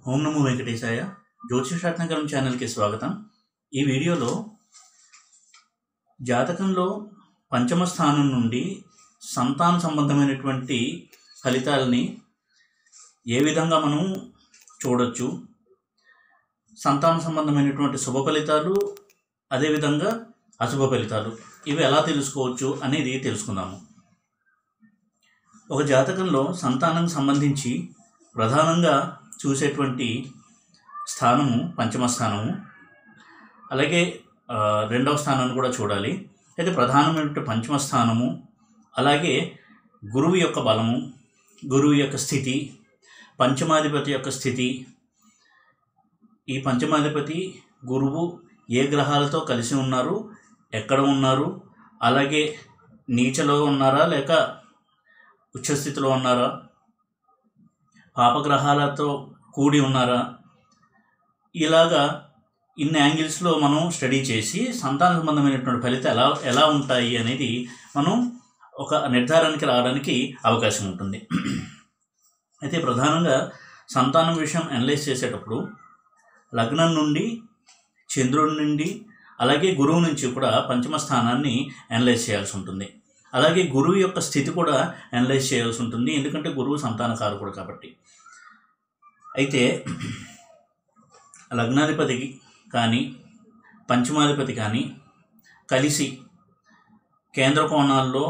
ఓం నమో వెంకటేశాయ. జ్యోతిషరత్నకరం ఛానల్కి స్వాగతం. ఈ వీడియోలో జాతకంలో పంచమ స్థానం నుండి సంతాన సంబంధమైనటువంటి ఫలితాలని ఏ విధంగా మనం చూడొచ్చు, సంతాన సంబంధమైనటువంటి శుభ ఫలితాలు అదేవిధంగా అశుభ ఫలితాలు ఇవి ఎలా తెలుసుకోవచ్చు అనేది తెలుసుకుందాము. ఒక జాతకంలో సంతానానికి సంబంధించి ప్రధానంగా చూసేటువంటి స్థానము పంచమ స్థానము, అలాగే రెండవ స్థానాన్ని కూడా చూడాలి. అయితే ప్రధానమైనటువంటి పంచమ స్థానము, అలాగే గురువు యొక్క బలము, గురువు యొక్క స్థితి, పంచమాధిపతి యొక్క స్థితి, ఈ పంచమాధిపతి గురువు ఏ గ్రహాలతో కలిసి ఉన్నారు, ఎక్కడ ఉన్నారు, అలాగే నీచలో ఉన్నారా లేక ఉచ్చస్థితిలో ఉన్నారా, పాపగ్రహాలతో కూడి ఉన్నారా, ఇలాగా ఇన్ని యాంగిల్స్లో మనం స్టడీ చేసి సంతాన సంబంధమైనటువంటి ఫలితాలు ఎలా ఉంటాయి అనేది మనం ఒక నిర్ధారణకి రావడానికి అవకాశం ఉంటుంది. అయితే ప్రధానంగా సంతానం విషయం అనలైజ్ చేసేటప్పుడు లగ్నం నుండి, చంద్రుడి నుండి, అలాగే గురువు నుంచి కూడా పంచమ స్థానాన్ని అనలైజ్ చేయాల్సి ఉంటుంది. అలాగే గురువు యొక్క స్థితి కూడా అనలైజ్ చేయాల్సి ఉంటుంది, ఎందుకంటే గురువు సంతానకారకుడు కాబట్టి. అయితే లగ్నాధిపతి కానీ పంచమాధిపతి కానీ కలిసి కేంద్ర కోణాల్లో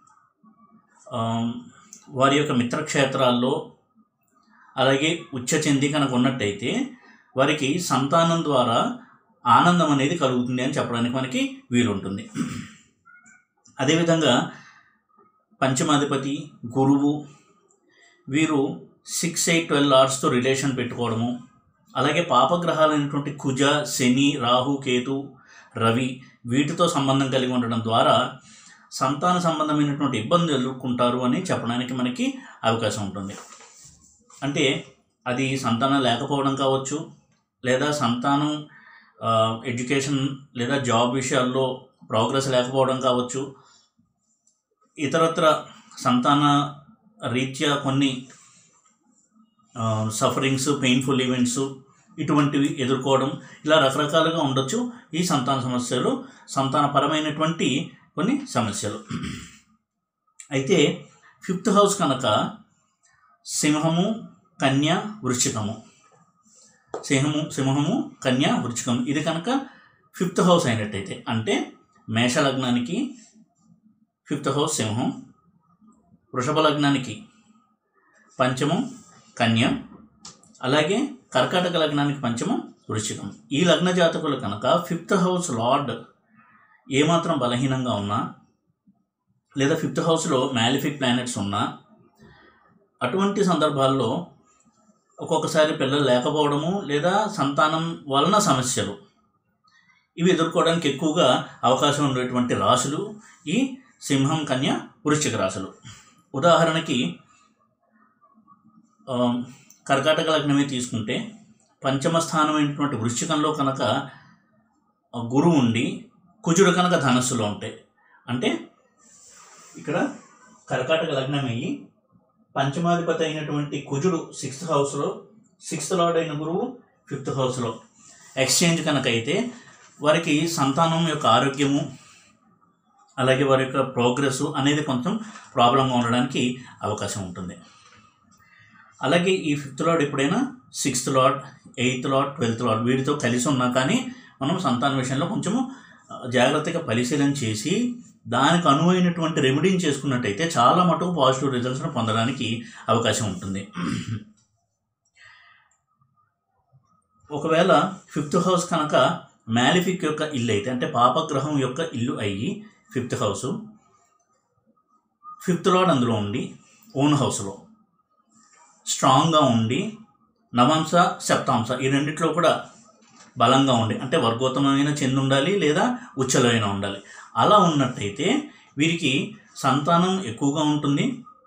వారి యొక్క మిత్రక్షేత్రాల్లో అలాగే ఉచ్చ చెంది కనుక ఉన్నట్టయితే వారికి సంతానం ద్వారా ఆనందం అనేది కలుగుతుంది అని చెప్పడానికి మనకి వీలుంటుంది. అదేవిధంగా పంచమాధిపతి గురువు వీరు 6, 8, 12 అవర్స్తో రిలేషన్ పెట్టుకోవడము, అలాగే పాపగ్రహాలైనటువంటి కుజ, శని, రాహు, కేతు, రవి వీటితో సంబంధం కలిగి ఉండడం ద్వారా సంతాన సంబంధమైనటువంటి ఇబ్బందులు ఎదుర్కొంటారు అని చెప్పడానికి మనకి అవకాశం ఉంటుంది. అంటే అది సంతానం లేకపోవడం కావచ్చు, లేదా సంతానం ఎడ్యుకేషన్ లేదా జాబ్ విషయాల్లో ప్రోగ్రెస్ లేకపోవడం కావచ్చు, ఇతరత్ర సంతాన రీత్యా కొన్ని సఫరింగ్స్, పెయిన్ఫుల్ ఈవెంట్స్ ఇటువంటివి ఎదుర్కోవడం, ఇలా రకరకాలుగా ఉండొచ్చు ఈ సంతాన సమస్యలు, సంతానపరమైనటువంటి కొన్ని సమస్యలు. అయితే 5th హౌస్ కనుక సింహము, కన్య, వృశ్చికము, సింహము, కన్య, వృశ్చికం ఇది కనుక 5th హౌస్ అయినట్టయితే, అంటే మేష లగ్నానికి 5th హౌస్ సింహం, వృషభ లగ్నానికి పంచమం కన్య, అలాగే కర్కాటక లగ్నానికి పంచమం వృశ్చికం. ఈ లగ్న జాతకులు కనుక 5th హౌస్ లార్డ్ ఏమాత్రం బలహీనంగా ఉన్నా, లేదా 5th హౌస్లో మ్యాలిఫిక్ ప్లానెట్స్ ఉన్నా, అటువంటి సందర్భాల్లో ఒక్కొక్కసారి పిల్లలు లేకపోవడము లేదా సంతానం వలన సమస్యలు ఇవి ఎదుర్కోవడానికి ఎక్కువగా అవకాశం ఉండేటువంటి రాశులు ఈ సింహం, కన్య, వృశ్చిక రాశులు. ఉదాహరణకి కర్కాటక లగ్నమే తీసుకుంటే పంచమ స్థానమైనటువంటి వృశ్చికంలో కనుక గురువు ఉండి, కుజుడు కనుక ధనస్సులో ఉంటాయి, అంటే ఇక్కడ కర్కాటక లగ్నం అయ్యి పంచమాధిపతి అయినటువంటి కుజుడు 6th హౌస్లో, 6th లార్డ్ అయిన గురువు 5th హౌస్లో ఎక్స్చేంజ్ కనుక అయితే వారికి సంతానం యొక్క ఆరోగ్యము అలాగే వారి యొక్క ప్రోగ్రెస్ అనేది కొంచెం ప్రాబ్లంగా ఉండడానికి అవకాశం ఉంటుంది. అలాగే ఈ 5th లార్డ్ ఎప్పుడైనా 6th lord, 8th lord, 12th lord వీటితో కలిసి ఉన్నా కానీ మనం సంతాన విషయంలో కొంచెము జాగ్రత్తగా పరిశీలన చేసి దానికి అనువైనటువంటి రెమెడీని చేసుకున్నట్టయితే చాలా మటుకు పాజిటివ్ రిజల్ట్స్ను పొందడానికి అవకాశం ఉంటుంది. ఒకవేళ 5th హౌస్ కనుక మ్యాలిఫిక్ యొక్క ఇల్లు అయితే, అంటే పాపగ్రహం యొక్క ఇల్లు అయ్యి 5th హౌస్, 5th లార్డ్ అందులో ఉండి ఓన్ హౌస్లో స్ట్రాంగ్గా ఉండి, నవాంశ, సప్తాంశ ఈ రెండిట్లో కూడా బలంగా ఉండి, అంటే వర్గోత్తమైన చెంది ఉండాలి లేదా ఉచ్చలో అయినా ఉండాలి. అలా ఉన్నట్టయితే వీరికి సంతానం ఎక్కువగా ఉంటుంది,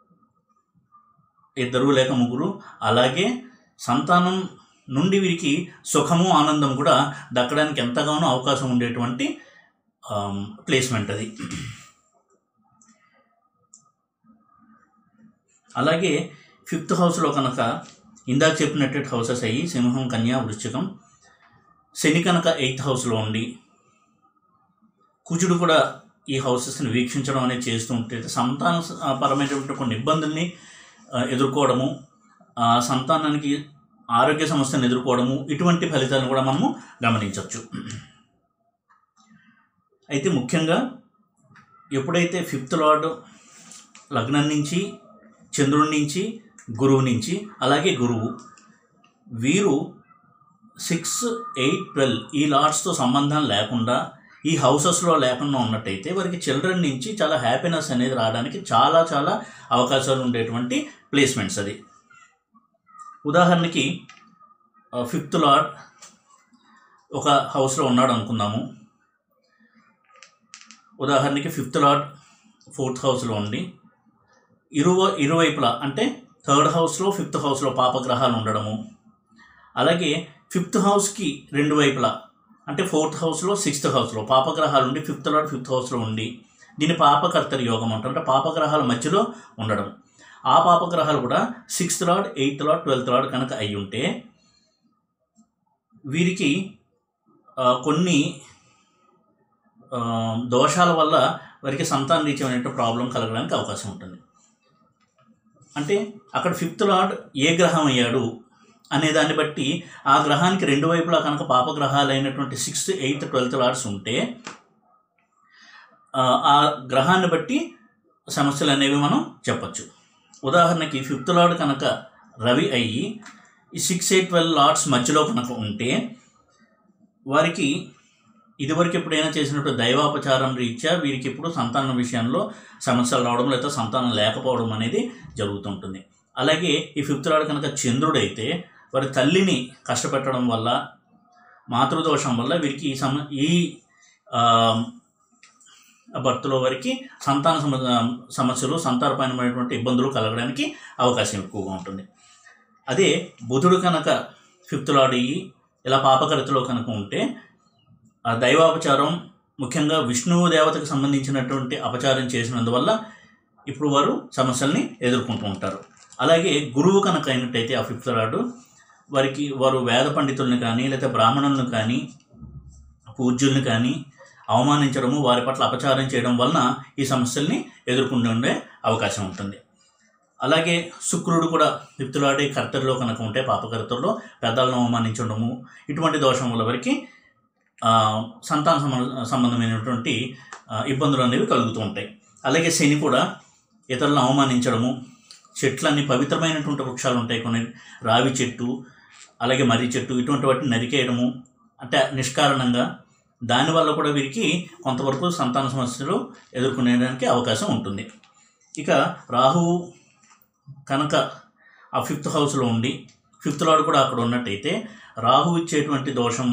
2 లేక 3. అలాగే సంతానం నుండి వీరికి సుఖము, ఆనందం కూడా దక్కడానికి ఎంతగానో అవకాశం ఉండేటువంటి ప్లేస్మెంట్ అది. అలాగే 5th హౌస్లో కనుక ఇందాక చెప్పినట్టు హౌసెస్ అయ్యి సింహం, కన్య, వృశ్చికం. శని కనుక 8th హౌస్లో ఉండి కుజుడు కూడా ఈ హౌసెస్ని వీక్షించడం అనేది చేస్తూ ఉంటే సంతాన పరమైనటువంటి కొన్ని ఇబ్బందుల్ని ఎదుర్కోవడము, సంతానానికి ఆరోగ్య సమస్యలను ఎదుర్కోవడము, ఇటువంటి ఫలితాలను కూడా మనము గమనించవచ్చు. అయితే ముఖ్యంగా ఎప్పుడైతే 5th లార్డ్ లగ్నం నుంచి, చంద్రుడి నుంచి, గురువు నుంచి, అలాగే గురువు వీరు 6, 8, 12 ఈ లార్డ్స్తో సంబంధం లేకుండా ఈ హౌసెస్లో లేకుండా ఉన్నట్టయితే వారికి చిల్డ్రన్ నుంచి చాలా హ్యాపీనెస్ అనేది రావడానికి చాలా చాలా అవకాశాలు ఉండేటువంటి ప్లేస్మెంట్స్ అది. ఉదాహరణకి 5th లార్డ్ ఒక హౌస్లో ఉన్నాడు అనుకుందాము. ఉదాహరణకి 5th లార్డ్ 4th హౌస్లో ఉండి ఇరువైపులా అంటే 3rd హౌస్లో 5th హౌస్లో పాపగ్రహాలు ఉండడము, అలాగే 5th హౌస్కి 2 వైపులా అంటే 4th హౌస్లో 6th హౌస్లో పాపగ్రహాలు ఉండి 5th లార్డ్ 5th హౌస్లో ఉండి దీన్ని పాపకర్తరి యోగం అంటారు. అంటే పాపగ్రహాల మధ్యలో ఉండడం. ఆ పాపగ్రహాలు కూడా 6th lord, 8th lord, 12th lord కనుక అయి ఉంటే వీరికి కొన్ని దోషాల వల్ల వారికి సంతాన రీత్యమైనటువంటి ప్రాబ్లం కలగడానికి అవకాశం ఉంటుంది. అంటే అక్కడ 5th లార్డ్ ఏ గ్రహం అయ్యాడు అనే దాన్ని బట్టి ఆ గ్రహానికి 2 వైపులా కనుక పాపగ్రహాలైనటువంటి 6th, 8th, 12th లార్డ్స్ ఉంటే ఆ గ్రహాన్ని బట్టి సమస్యలు అనేవి మనం చెప్పచ్చు. ఉదాహరణకి 5th లార్డ్ కనుక రవి అయ్యి ఈ 6, 8, 12 లార్డ్స్ మధ్యలో కనుక ఉంటే వారికి ఇదివరకు ఎప్పుడైనా చేసినట్టు దైవాపచారం రీత్యా వీరికి ఇప్పుడు సంతానం విషయంలో సమస్యలు రావడం లేదా సంతానం లేకపోవడం అనేది జరుగుతుంటుంది. అలాగే ఈ 5th లార్డ్ కనుక చంద్రుడైతే వారి తల్లిని కష్టపెట్టడం వల్ల, మాతృదోషం వల్ల వీరికి ఈ భర్తలో వారికి సంతాన సమస్యలు, సంతానపరమైనటువంటి ఇబ్బందులు కలగడానికి అవకాశం ఎక్కువగా ఉంటుంది. అదే బుధుడు కనుక 5th లార్డ్ అయ్యి ఇలా పాపకర్తలో కనుక ఉంటే ఆ దైవాపచారం, ముఖ్యంగా విష్ణువు దేవతకు సంబంధించినటువంటి అపచారం చేసినందువల్ల ఇప్పుడు వారు సమస్యల్ని ఎదుర్కొంటూ ఉంటారు. అలాగే గురువు కనుక అయినట్టయితే ఆ 5th లార్డ్ వారు వేద పండితుల్ని కానీ లేదా బ్రాహ్మణులను కానీ పూజ్యుల్ని కానీ అవమానించడము, వారి పట్ల అపచారం చేయడం వలన ఈ సమస్యల్ని ఎదుర్కొంటుండే అవకాశం ఉంటుంది. అలాగే శుక్రుడు కూడా 5th లార్డ్ కర్తరిలో కనుక ఉంటే పాపకర్తల్లో పెద్దలను అవమానించడము, ఇటువంటి దోషం వల్ల వారికి సంతాన సంబంధమైనటువంటి ఇబ్బందులు అనేవి కలుగుతూ ఉంటాయి. అలాగే శని కూడా ఇతరులను అవమానించడము, చెట్లన్నీ పవిత్రమైనటువంటి వృక్షాలు ఉంటాయి కొన్ని, రావి చెట్టు అలాగే మర్రి చెట్టు, ఇటువంటి వాటిని నరికేయడము అంటే నిష్కారణంగా, దానివల్ల కూడా వీరికి కొంతవరకు సంతాన సమస్యలు ఎదుర్కొనేడానికి అవకాశం ఉంటుంది. ఇక రాహువు కనుక ఆ 5th హౌస్లో ఉండి 5th లార్డ్ కూడా అక్కడ ఉన్నట్టయితే రాహువు ఇచ్చేటువంటి దోషం,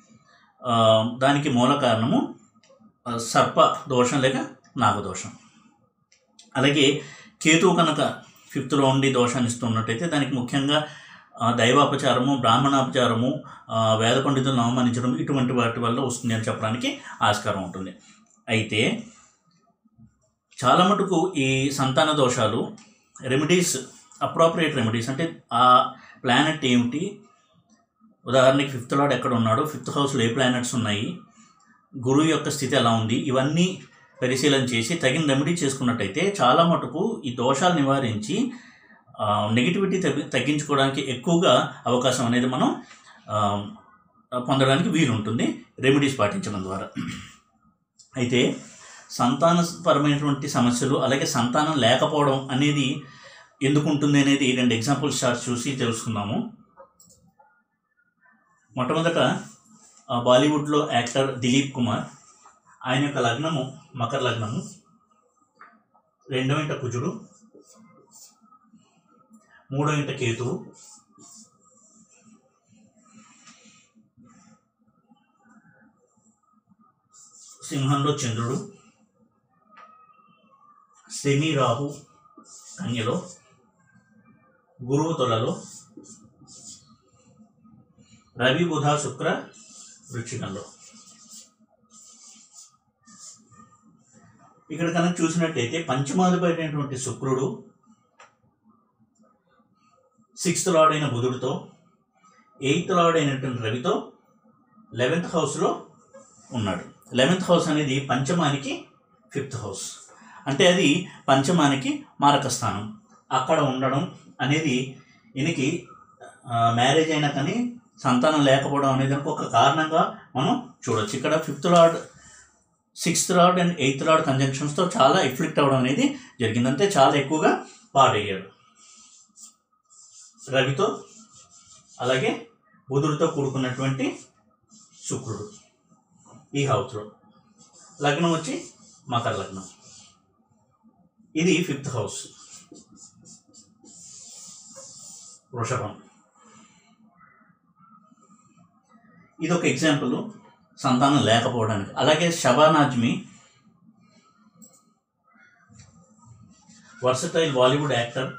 దానికి మూల కారణము సర్ప దోషం లేక నాగదోషం. అలాగే కేతువు కనుక 5th లో ఉండి దోషాన్ని ఇస్తున్నట్టయితే దానికి ముఖ్యంగా దైవాపచారము, బ్రాహ్మణాపచారము, వేద పండితులను అవమానించడం, ఇటువంటి వాటి వల్ల వస్తుంది అని చెప్పడానికి ఆస్కారం ఉంటుంది. అయితే చాలా మటుకు ఈ సంతాన దోషాలు రెమెడీస్, అప్రోప్రియేట్ రెమెడీస్ అంటే ఆ ప్లానెట్ ఏమిటి, ఉదాహరణకి 5th లార్డ్ ఎక్కడ ఉన్నాడు, 5th హౌస్లో ఏ ప్లానెట్స్ ఉన్నాయి, గురువు యొక్క స్థితి ఎలా ఉంది, ఇవన్నీ పరిశీలన చేసి తగిన రెమెడీ చేసుకున్నట్టయితే చాలా మటుకు ఈ దోషాలు నివారించి నెగిటివిటీ తగ్గించుకోవడానికి ఎక్కువగా అవకాశం అనేది మనం పొందడానికి వీలుంటుంది రెమెడీస్ పాటించడం ద్వారా. అయితే సంతానపరమైనటువంటి సమస్యలు అలాగే సంతానం లేకపోవడం అనేది ఎందుకు ఉంటుంది అనేది 2 ఎగ్జాంపుల్స్ షార్ట్స్ చూసి తెలుసుకుందాము. మొట్టమొదట బాలీవుడ్లో యాక్టర్ దిలీప్ కుమార్, ఆయన యొక్క లగ్నము మకర లగ్నము, 2వ ఇంట కుజుడు, 3వ ఇంట కేతువు, సింహంలో చంద్రుడు, శని రాహు కన్యలో, గురువు తులలో, రవి బుధ శుక్ర వృశ్చికంలో. ఇక్కడ కనుక చూసినట్టయితే పంచమాధిపతి అయినటువంటి శుక్రుడు 6th లార్డ్ అయిన బుధుడితో, 8th లార్డ్ అయినటువంటి రవితో 11th హౌస్లో ఉన్నాడు. 11th హౌస్ అనేది పంచమానికి 5th హౌస్, అంటే అది పంచమానికి మారక స్థానం. అక్కడ ఉండడం అనేది ఈయనకి మ్యారేజ్ అయినా కానీ సంతానం లేకపోవడం అనేది ఒక కారణంగా మనం చూడవచ్చు. ఇక్కడ 5th lord, 6th lord and 8th lord కంజంక్షన్స్తో చాలా ఎఫ్లిక్ట్ అవ్వడం అనేది జరిగింది. అంటే చాలా ఎక్కువగా పాడయ్యాడు. రవితో అలాగే బుధుడితో కూడుకున్నటువంటి శుక్రుడు ఈ హౌస్లో. లగ్నం వచ్చి మకర లగ్నం. ఇది 5th హౌస్, వృషభం. ఇది ఒక ఎగ్జాంపుల్ సంతానం లేకపోవడానికి. అలాగే Shabana Azmi versatile Bollywood actor.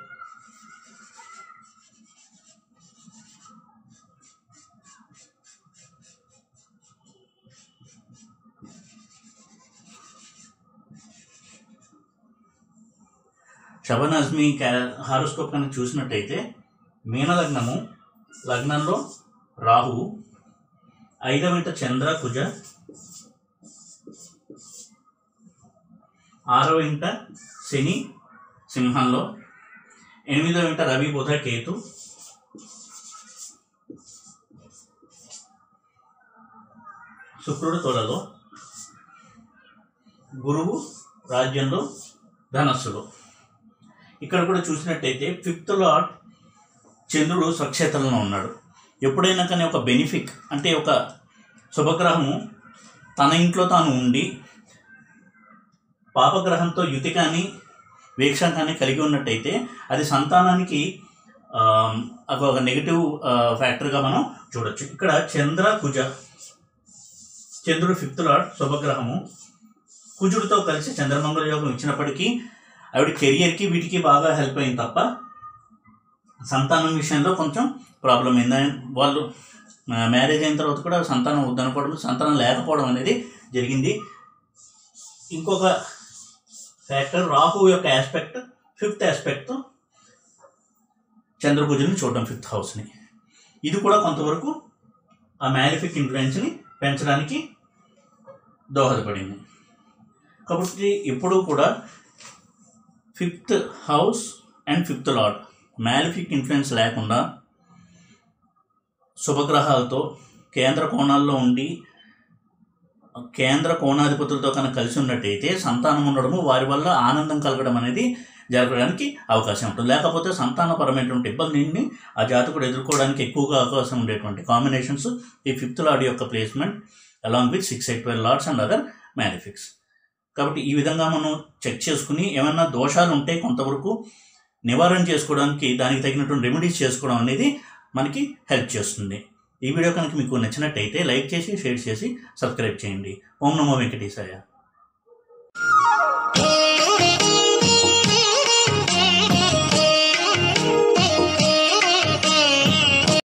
Shabana Azmi horoscope కనుక చూసినట్టయితే మీనలగ్నము, లగ్నంలో రాహువు, 5వ ఇంట చంద్ర కుజ, 6వ ఇంట శని సింహంలో, 8వ ఇంట రవి బుధ కేతు, శుక్రుడు తొలలో, గురువు రాజ్యంలో ధనస్సులో. ఇక్కడ కూడా చూసినట్టయితే 5th లార్డ్ చంద్రుడు స్వక్షేత్రంలో ఉన్నాడు. ఎప్పుడైనా కానీ ఒక బెనిఫిక్ అంటే ఒక శుభగ్రహము తన ఇంట్లో తాను ఉండి పాపగ్రహంతో యుతి కానీ వీక్ష కానీ కలిగి ఉన్నట్టయితే అది సంతానానికి ఒక నెగిటివ్ ఫ్యాక్టర్గా మనం చూడొచ్చు. ఇక్కడ చంద్ర కుజ, చంద్రుడు 5th లార్డ్ శుభగ్రహము, కుజుడితో కలిసి చంద్రమంగళ యోగం ఇచ్చినప్పటికీ ఆవిడ కెరియర్కి వీటికి బాగా హెల్ప్ అయింది తప్ప సంతానం విషయంలో కొంచెం ప్రాబ్లం అయింది. వాళ్ళు మ్యారేజ్ అయిన తర్వాత కూడా సంతానం వద్దనుకోవడం, సంతానం లేకపోవడం అనేది జరిగింది. ఇంకొక ఫ్యాక్టర్ రాహు యొక్క ఆస్పెక్ట్, 5th ఆస్పెక్ట్ చంద్రకుజుని చూడడం 5th హౌస్ని. ఇది కూడా కొంతవరకు ఆ మ్యాలిఫిక్ ఇన్ఫ్లుయెన్స్ని పెంచడానికి దోహదపడింది. కాబట్టి ఎప్పుడూ కూడా 5th house and 5th lord malefic influence లేకుండా శుభగ్రహాలతో కేంద్ర కోణాల్లో ఉండి కేంద్ర కోణాధిపతులతో కనుక కలిసి ఉన్నట్టయితే సంతానం ఉండడము, వారి వల్ల ఆనందం కలగడం అనేది జరగడానికి అవకాశం ఉంటుంది. లేకపోతే సంతానపరమైనటువంటి ఇబ్బందిని ఆ జాతకుడు ఎదుర్కోవడానికి ఎక్కువగా అవకాశం ఉండేటువంటి కాంబినేషన్స్ ఈ 5th లార్డ్ యొక్క placement along with 6, 8, 12 lords and other malefics. కాబట్టి ఈ విధంగా మనం చెక్ చేసుకుని ఏమైనా దోషాలు ఉంటే కొంతవరకు నివారణ చేసుకోవడానికి దానికి తగినటువంటి రెమెడీస్ చేసుకోవడం అనేది మనకి హెల్ప్ చేస్తుంది. ఈ వీడియో కనుక మీకు నచ్చినట్టయితే లైక్ చేసి, షేర్ చేసి, సబ్స్క్రైబ్ చేయండి. ఓం నమో వెంకటేశాయ.